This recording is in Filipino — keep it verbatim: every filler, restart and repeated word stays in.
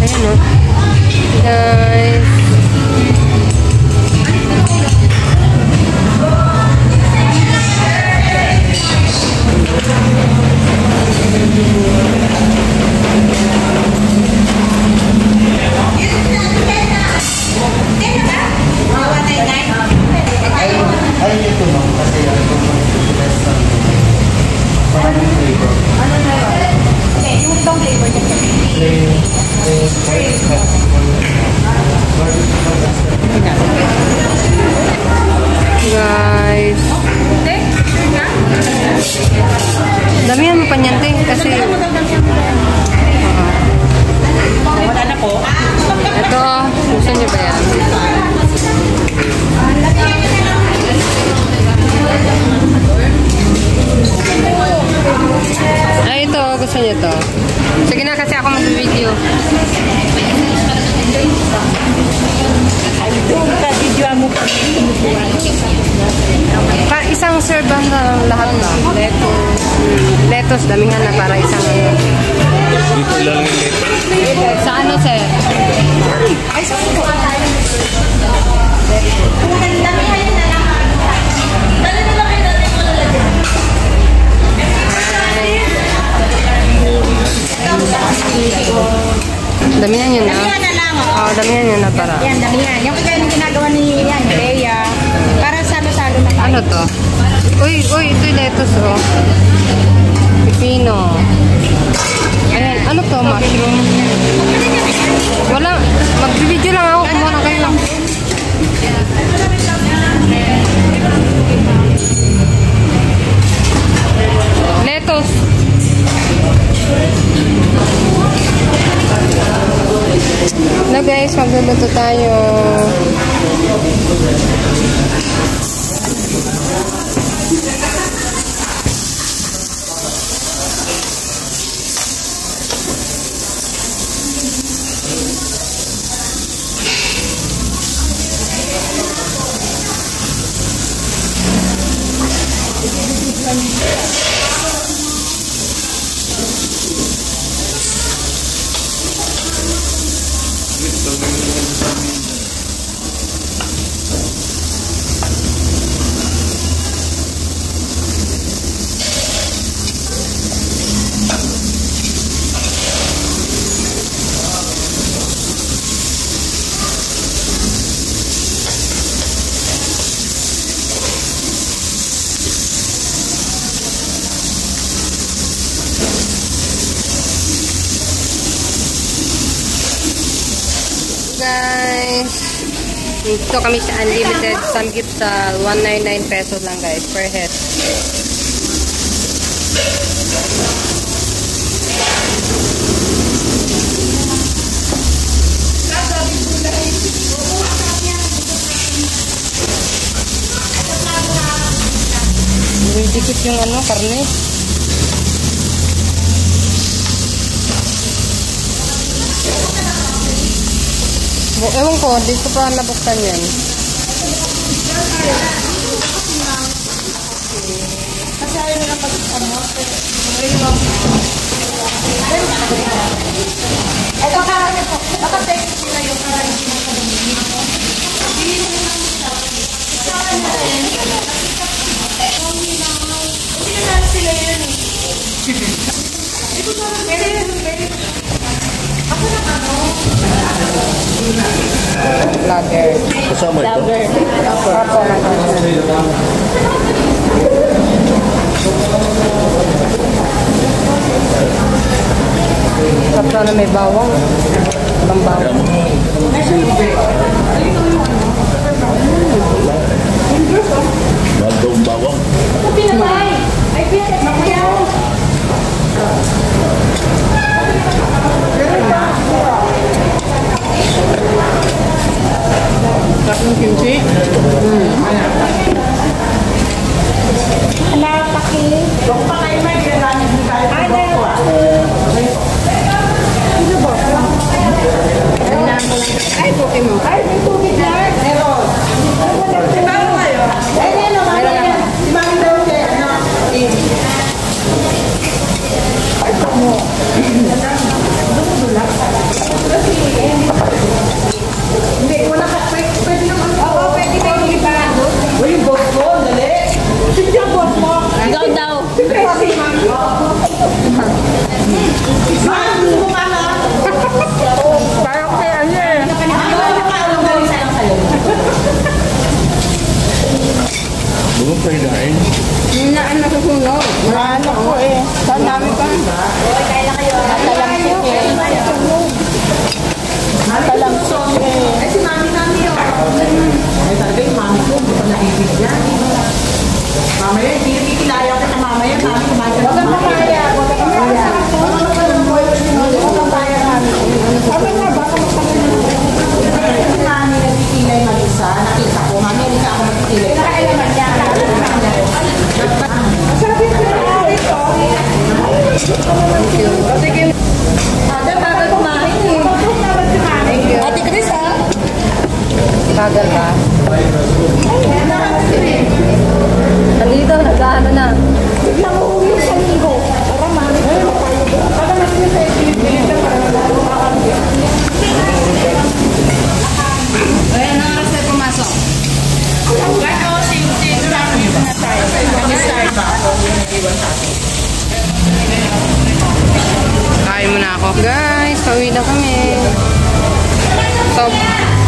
Ayan o. Guys. Guys. Damihan mo pa niyan, te. Kasi wala na po. ito, gusto niyo ba yan? Ay, ito. Gusto niyo to. Sige na kasi ako mag-video. Pa isang serban na lahat na. Lettuce. Lettuce, damihan na para isang ano. Dito lang yung lettuce. Sa ano, sir? Ay, sa ito. Kung damihan yun na lang. Dali na lang kayo dali mo lalagyan. Damihan yun na. Damihan na lang. Oo, oh, damihan yun na para. Yan, damihan. Yung kaya yung ginagawa ni yan, Leia. Para salo-salo na tayo. Ano to? Uy, uy, ito yung lettuce, oh. Pipino. Ayan, ano to? Mushroom. Wala. Mag-video lang ako. Kumuha na kayo lang. Lettuce. Na guys, magluluto tayo. Guys, dito kami sa unlimited samgyeopsal, one ninety-nine pesos lang guys per head. Dikit yung ano, karne. Ewan ko, dito pa nabuksan yan. Kasi ayaw nila pag-ano. Ay, baka, baka text sila yung karang hindi mo sila yan. Ito parang very, very. Ako na ano? Vlogger. Kasama ito? Vlogger. Apo na ito. Sarap na may bawang. Ibang bawang. Bagong bawang. Ito pinatay. Ay, pinatay. Makayaw. Sarap ng kimchi. Hmm. Anak, paki. Yung pakay may gano'n. Ada. Ano ba? Ay, puti mo. Ay, may tubig na. Meron. Si Mami kayo? Ay, ano, Mami yan. Si Mami daw siya. Ano? Ay, mo. Mahal gusto mo pa na? Parang kay ano eh. Anong galing sayang sa'yo? Buong pagkain. Yung naan nasusunog. Ano po eh. Saan namin pa? Natalamsik eh. Natalamsik eh. Eh si mami namin yun. Ay talaga yung mami ko. Hindi ko naibig yan. Mamaya, hindi nakikilaya ko sa mamaya. Mami, kumain ka. Huwag kang mamaya. Huwag kang mamaya. Huwag kang mamaya namin. Sabi nga, baka magpapalala. Si mami nagkikilay mag-isa. Nakita ko, mami, hindi ka ako magkikilay. Nakailaman niya. Sabi ko na ito. Sige. Ada bagal kumain eh. Thank you. Ate Chris ah. Bagal ba? Nandito, nag-ano na. Nanguhuli sa ligo. Para mami ko. Para mami sa ipilit para Ayan, ang oras na pumasok. Kain muna ako. Guys, pauwi na kami. So,